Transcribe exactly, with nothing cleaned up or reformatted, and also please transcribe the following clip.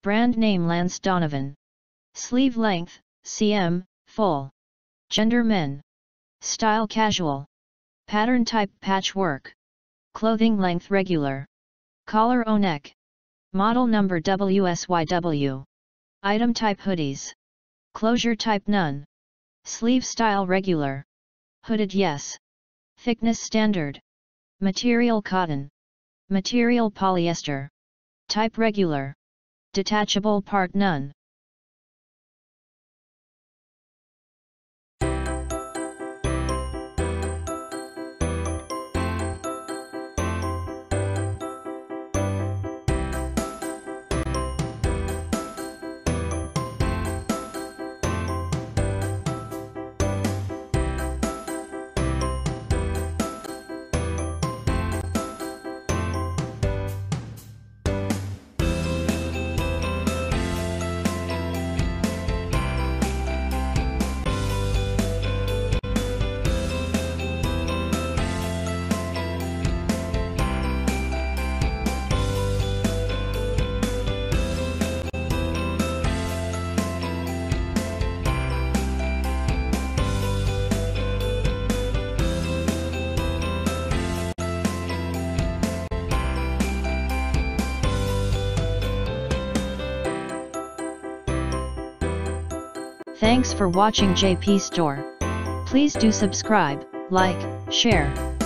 Brand name Lance Donovan. Sleeve length, centimeters, full. Gender men. Style casual. Pattern type patchwork. Clothing length regular. Collar O-neck. Model number W S Y W. Item type hoodies. Closure type none. Sleeve style regular. Hooded yes. Thickness standard. Material cotton. Material polyester. Type regular. Detachable part none. Thanks for watching J P Store. Please do subscribe, like, share.